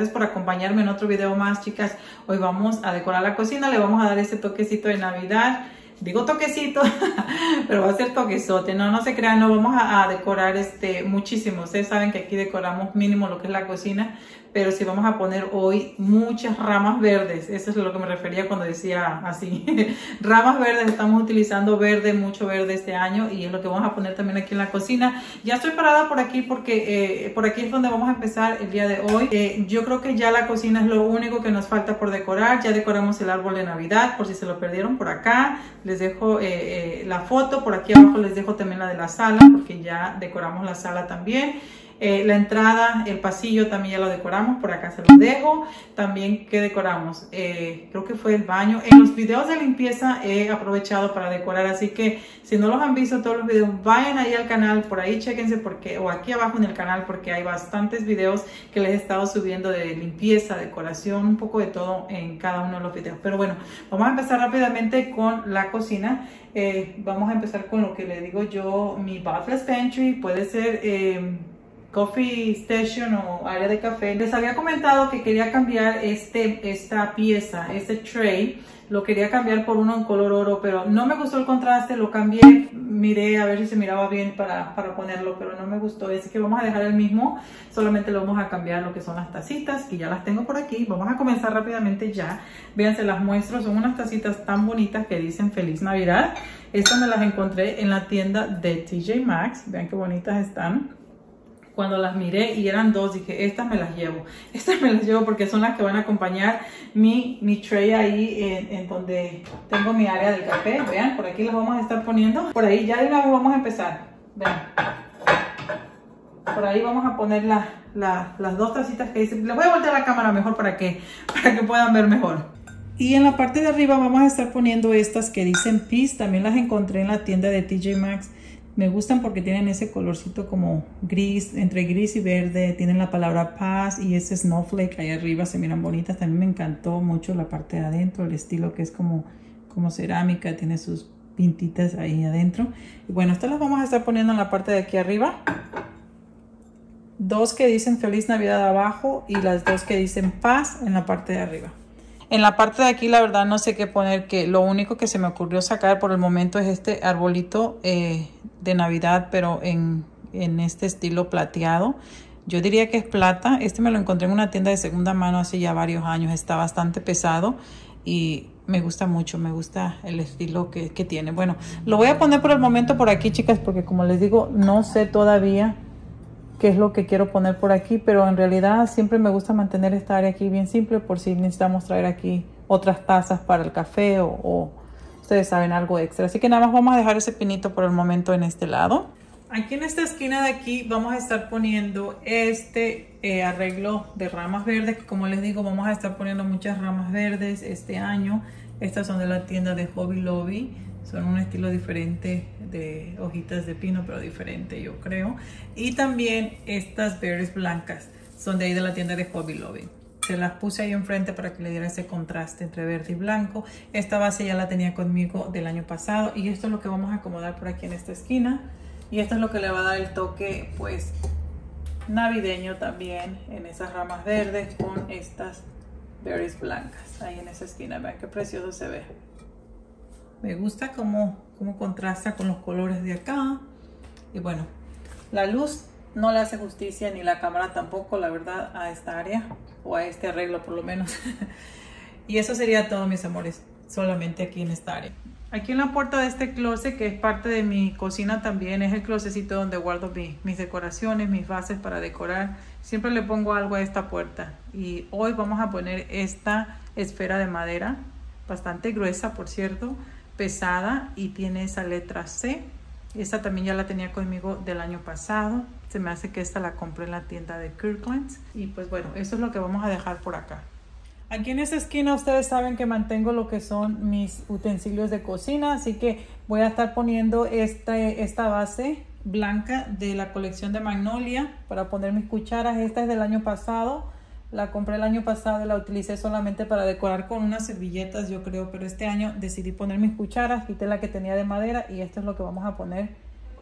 Gracias por acompañarme en otro video más, chicas. Hoy vamos a decorar la cocina, le vamos a dar ese toquecito de Navidad. Digo toquecito, pero va a ser toquezote. No se crean, no vamos a decorar muchísimo. Ustedes saben que aquí decoramos mínimo lo que es la cocina, pero sí vamos a poner hoy muchas ramas verdes. Eso es lo que me refería cuando decía así. Ramas verdes, estamos utilizando verde, mucho verde este año, y es lo que vamos a poner también aquí en la cocina. Ya estoy parada por aquí porque por aquí es donde vamos a empezar el día de hoy. Yo creo que ya la cocina es lo único que nos falta por decorar. Ya decoramos el árbol de Navidad, por si se lo perdieron por acá. Les dejo la foto, por aquí abajo les dejo también la de la sala, porque ya decoramos la sala también. La entrada, el pasillo también ya lo decoramos, por acá se los dejo. También, ¿qué decoramos? Creo que fue el baño. En los videos de limpieza he aprovechado para decorar, así que si no los han visto todos los videos, vayan ahí al canal, por ahí chéquense, o aquí abajo en el canal, porque hay bastantes videos que les he estado subiendo de limpieza, decoración, un poco de todo en cada uno de los videos. Pero bueno, vamos a empezar rápidamente con la cocina. Vamos a empezar con lo que le digo yo, mi Bottomless Pantry. Puede ser coffee station o área de café. Les había comentado que quería cambiar esta pieza, este tray, lo quería cambiar por uno en color oro, pero no me gustó el contraste, lo cambié, miré a ver si se miraba bien para ponerlo, pero no me gustó, así que vamos a dejar el mismo, solamente lo vamos a cambiar lo que son las tacitas, que ya las tengo por aquí. Vamos a comenzar rápidamente ya. Véanse, las muestro, son unas tacitas tan bonitas que dicen Feliz Navidad. Estas me las encontré en la tienda de TJ Maxx, vean qué bonitas están. Cuando las miré y eran dos, dije, estas me las llevo. Estas me las llevo porque son las que van a acompañar mi tray ahí en donde tengo mi área del café. Vean, por aquí las vamos a estar poniendo. Por ahí ya de una vez vamos a empezar. Vean. Por ahí vamos a poner las dos tacitas que dicen. Les voy a voltear la cámara mejor para que puedan ver mejor. Y en la parte de arriba vamos a estar poniendo estas que dicen Peace. También las encontré en la tienda de TJ Maxx. Me gustan porque tienen ese colorcito como gris, entre gris y verde. Tienen la palabra paz y ese snowflake ahí arriba, se miran bonitas. También me encantó mucho la parte de adentro, el estilo que es como cerámica, tiene sus pintitas ahí adentro. Y bueno, estas las vamos a estar poniendo en la parte de aquí arriba. Dos que dicen Feliz Navidad abajo y las dos que dicen paz en la parte de arriba. En la parte de aquí, la verdad, no sé qué poner, que lo único que se me ocurrió sacar por el momento es este arbolito de Navidad, pero en este estilo plateado. Yo diría que es plata. Este me lo encontré en una tienda de segunda mano hace ya varios años. Está bastante pesado y me gusta mucho. Me gusta el estilo que tiene. Bueno, lo voy a poner por el momento por aquí, chicas, porque como les digo, no sé todavía qué es lo que quiero poner por aquí, pero en realidad siempre me gusta mantener esta área aquí bien simple por si necesitamos traer aquí otras tazas para el café o ustedes saben, algo extra. Así que nada más vamos a dejar ese pinito por el momento en este lado. Aquí en esta esquina de aquí vamos a estar poniendo arreglo de ramas verdes, que como les digo, vamos a estar poniendo muchas ramas verdes este año. Estas son de la tienda de Hobby Lobby. Son un estilo diferente de hojitas de pino, pero diferente, yo creo. Y también estas berries blancas son de ahí de la tienda de Hobby Lobby. Se las puse ahí enfrente para que le diera ese contraste entre verde y blanco. Esta base ya la tenía conmigo del año pasado. Y esto es lo que vamos a acomodar por aquí en esta esquina. Y esto es lo que le va a dar el toque, pues, navideño también en esas ramas verdes con estas berries blancas. Ahí en esa esquina, vean qué precioso se ve. Me gusta cómo contrasta con los colores de acá. Y bueno, la luz no le hace justicia, ni la cámara tampoco, la verdad, a esta área. O a este arreglo por lo menos. Y eso sería todo, mis amores. Solamente aquí en esta área. Aquí en la puerta de este closet, que es parte de mi cocina también, es el closetcito donde guardo mis decoraciones, mis bases para decorar. Siempre le pongo algo a esta puerta. Y hoy vamos a poner esta esfera de madera. Bastante gruesa, por cierto. Pesada y tiene esa letra C. Esta también ya la tenía conmigo del año pasado. Se me hace que esta la compré en la tienda de Kirkland's. Y pues bueno, eso es lo que vamos a dejar por acá. Aquí en esta esquina ustedes saben que mantengo lo que son mis utensilios de cocina. Así que voy a estar poniendo esta base blanca de la colección de Magnolia para poner mis cucharas. Esta es del año pasado. La compré el año pasado y la utilicé solamente para decorar con unas servilletas, yo creo. Pero este año decidí poner mis cucharas. Quité la que tenía de madera y esto es lo que vamos a poner.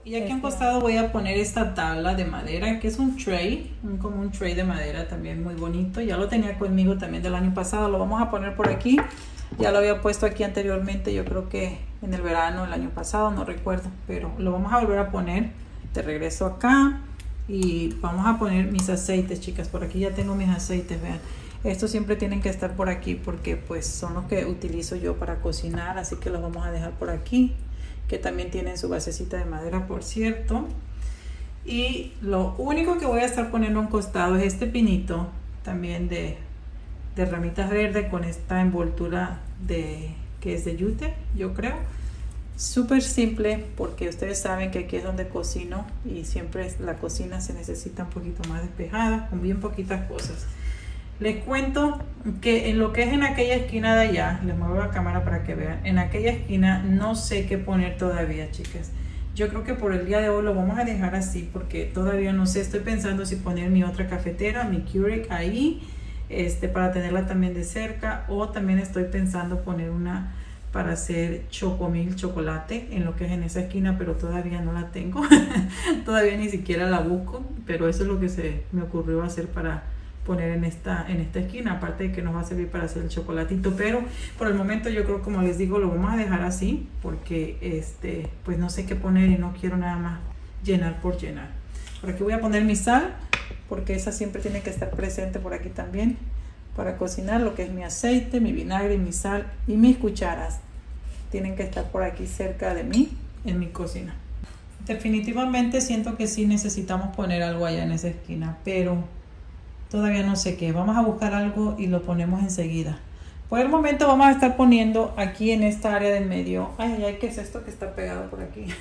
Y aquí a un costado voy a poner esta tabla de madera, que es un tray, como un tray de madera también muy bonito. Ya lo tenía conmigo también del año pasado, lo vamos a poner por aquí. Ya lo había puesto aquí anteriormente, yo creo que en el verano, el año pasado, no recuerdo. Pero lo vamos a volver a poner de regreso acá. Y vamos a poner mis aceites, chicas. Por aquí ya tengo mis aceites, vean. Estos siempre tienen que estar por aquí porque pues son los que utilizo yo para cocinar. Así que los vamos a dejar por aquí, que también tienen su basecita de madera, por cierto. Y lo único que voy a estar poniendo a un costado es este pinito también de ramitas verdes con esta envoltura que es de yute, yo creo. Súper simple porque ustedes saben que aquí es donde cocino y siempre la cocina se necesita un poquito más despejada, con bien poquitas cosas. Les cuento que en lo que es en aquella esquina de allá, les muevo la cámara para que vean, en aquella esquina no sé qué poner todavía, chicas. Yo creo que por el día de hoy lo vamos a dejar así porque todavía no sé, estoy pensando si poner mi otra cafetera, mi Keurig ahí, para tenerla también de cerca, o también estoy pensando poner una para hacer chocomil, chocolate, en lo que es en esa esquina, pero todavía no la tengo. Todavía ni siquiera la busco, pero eso es lo que se me ocurrió hacer para poner en esta esquina, aparte de que nos va a servir para hacer el chocolatito. Pero por el momento yo creo, como les digo, lo vamos a dejar así porque pues no sé qué poner y no quiero nada más llenar por llenar. Por aquí voy a poner mi sal porque esa siempre tiene que estar presente por aquí también para cocinar. Lo que es mi aceite, mi vinagre, mi sal y mis cucharas tienen que estar por aquí cerca de mí en mi cocina. Definitivamente siento que sí necesitamos poner algo allá en esa esquina, pero todavía no sé qué. Vamos a buscar algo y lo ponemos enseguida. Por el momento vamos a estar poniendo aquí en esta área del medio. Ay, ay, ¿qué es esto que está pegado por aquí?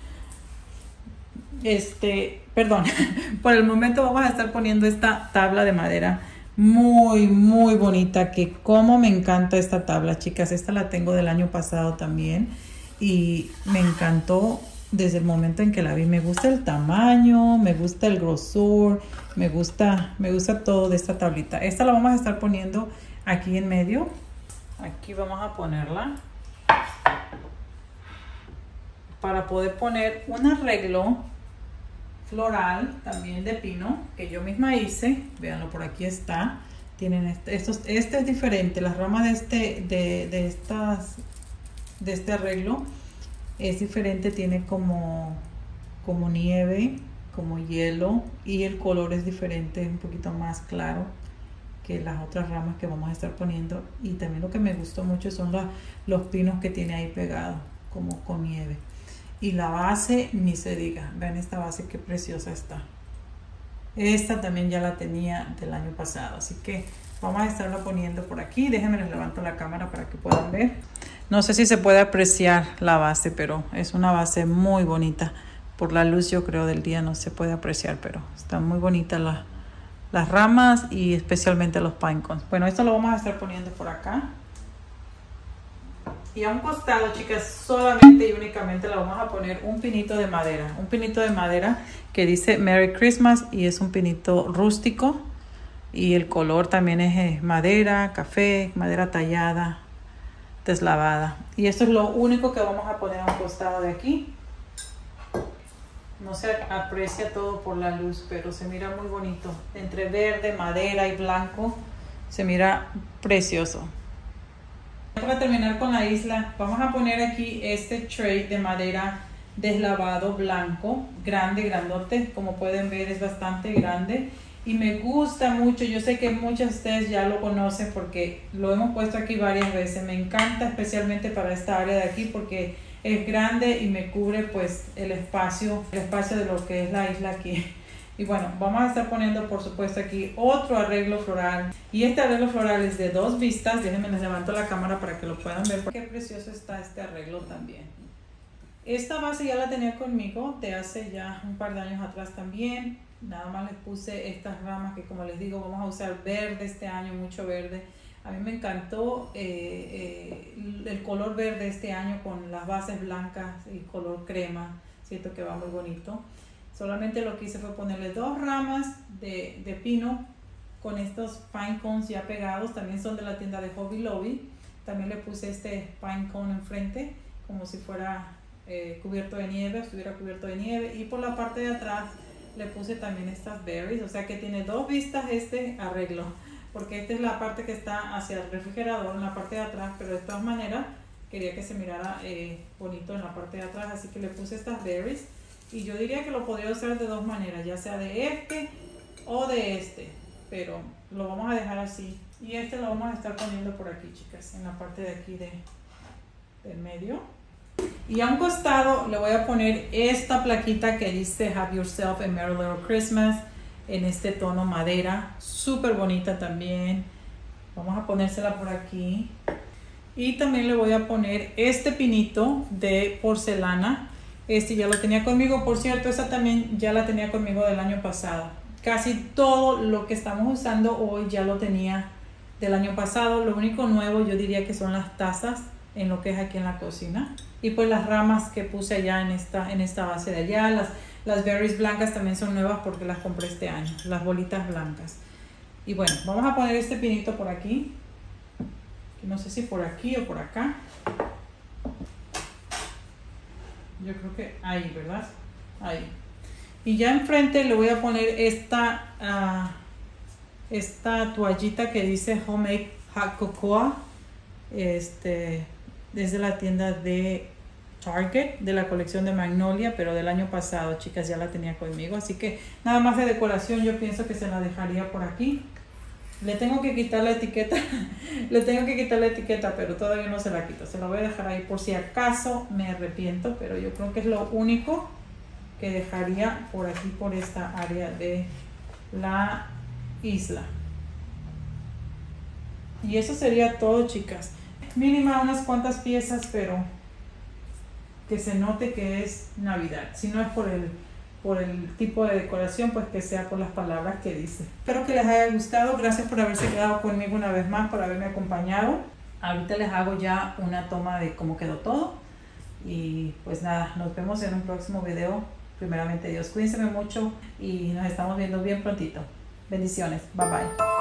Perdón. Por el momento vamos a estar poniendo esta tabla de madera muy, muy bonita. Que como me encanta esta tabla, chicas. Esta la tengo del año pasado también. Y me encantó desde el momento en que la vi. Me gusta el tamaño, me gusta el grosor, me gusta todo de esta tablita. Esta la vamos a estar poniendo aquí en medio. Aquí vamos a ponerla para poder poner un arreglo floral también de pino que yo misma hice. Véanlo, por aquí está. Tienen este es diferente. Las ramas de este arreglo es diferente, tiene como nieve, como hielo, y el color es diferente, un poquito más claro que las otras ramas que vamos a estar poniendo. Y también lo que me gustó mucho son los pinos que tiene ahí pegados como con nieve. Y la base ni se diga, vean esta base qué preciosa está. Esta también ya la tenía del año pasado, así que vamos a estarla poniendo por aquí. Déjenme, les levanto la cámara para que puedan ver. No sé si se puede apreciar la base, pero es una base muy bonita. Por la luz, yo creo, del día no se puede apreciar, pero están muy bonitas las ramas y especialmente los pine cones. Bueno, esto lo vamos a estar poniendo por acá. Y a un costado, chicas, solamente y únicamente le vamos a poner un pinito de madera. Un pinito de madera que dice Merry Christmas y es un pinito rústico. Y el color también es madera, café, madera tallada, deslavada. Y esto es lo único que vamos a poner a un costado de aquí. No se aprecia todo por la luz, pero se mira muy bonito. Entre verde, madera y blanco, se mira precioso. Para terminar con la isla, vamos a poner aquí este tray de madera deslavado blanco, grande, grandote. Como pueden ver, es bastante grande y me gusta mucho. Yo sé que muchos de ustedes ya lo conocen porque lo hemos puesto aquí varias veces. Me encanta especialmente para esta área de aquí porque es grande y me cubre pues el espacio de lo que es la isla aquí. Y bueno, vamos a estar poniendo por supuesto aquí otro arreglo floral. Y este arreglo floral es de 2 vistas. Déjenme, les levanto la cámara para que lo puedan ver. Qué precioso está este arreglo también. Esta base ya la tenía conmigo de hace ya un par de años atrás también. Nada más les puse estas ramas que, como les digo, vamos a usar verde este año, mucho verde. A mí me encantó el color verde este año con las bases blancas y color crema. Siento que va muy bonito. Solamente lo que hice fue ponerle 2 ramas de pino con estos pine cones ya pegados. También son de la tienda de Hobby Lobby. También le puse este pine cone enfrente como si fuera cubierto de nieve, estuviera cubierto de nieve. Y por la parte de atrás le puse también estas berries, o sea que tiene dos vistas este arreglo, porque esta es la parte que está hacia el refrigerador en la parte de atrás, pero de todas maneras quería que se mirara bonito en la parte de atrás, así que le puse estas berries. Y yo diría que lo podría usar de dos maneras, ya sea de este o de este, pero lo vamos a dejar así. Y este lo vamos a estar poniendo por aquí, chicas, en la parte de aquí del medio. Y a un costado le voy a poner esta plaquita que dice Have Yourself a Merry Little Christmas en este tono madera, súper bonita también. Vamos a ponérsela por aquí. Y también le voy a poner este pinito de porcelana. Este ya lo tenía conmigo, por cierto, esta también ya la tenía conmigo del año pasado. Casi todo lo que estamos usando hoy ya lo tenía del año pasado. Lo único nuevo yo diría que son las tazas en lo que es aquí en la cocina. Y pues las ramas que puse allá en esta base de allá. Las berries blancas también son nuevas porque las compré este año. Las bolitas blancas. Y bueno, vamos a poner este pinito por aquí. No sé si por aquí o por acá. Yo creo que ahí, ¿verdad? Ahí. Y ya enfrente le voy a poner esta toallita que dice Homemade Hot Cocoa. Desde la tienda de Target, de la colección de Magnolia, pero del año pasado, chicas, ya la tenía conmigo. Así que nada más de decoración yo pienso que se la dejaría por aquí. Le tengo que quitar la etiqueta, pero todavía no se la quito. Se la voy a dejar ahí por si acaso me arrepiento, pero yo creo que es lo único que dejaría por aquí, por esta área de la isla. Y eso sería todo, chicas. Mínima unas cuantas piezas, pero que se note que es Navidad. Si no es por el tipo de decoración, pues que sea por las palabras que dice. Espero que les haya gustado. Gracias por haberse quedado conmigo una vez más, por haberme acompañado. Ahorita les hago ya una toma de cómo quedó todo. Y pues nada, nos vemos en un próximo video. Primeramente Dios, cuídense mucho y nos estamos viendo bien prontito. Bendiciones. Bye bye.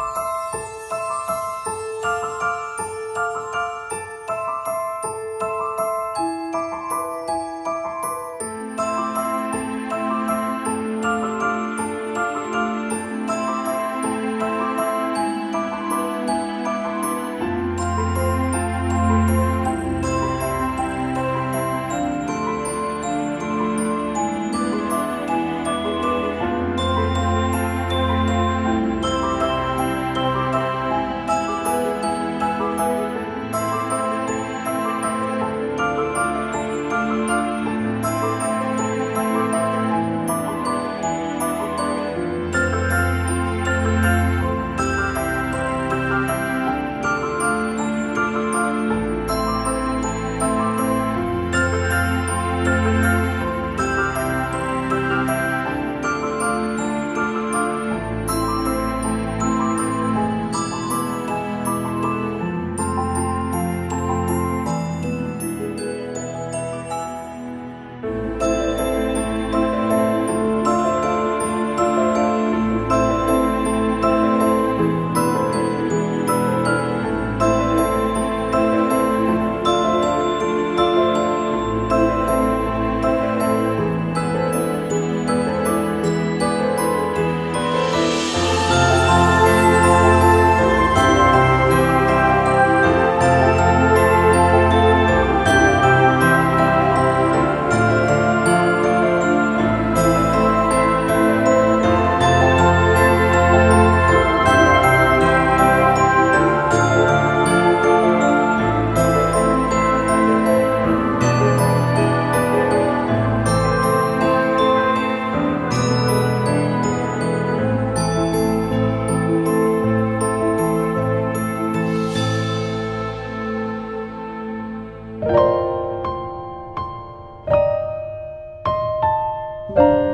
Bye.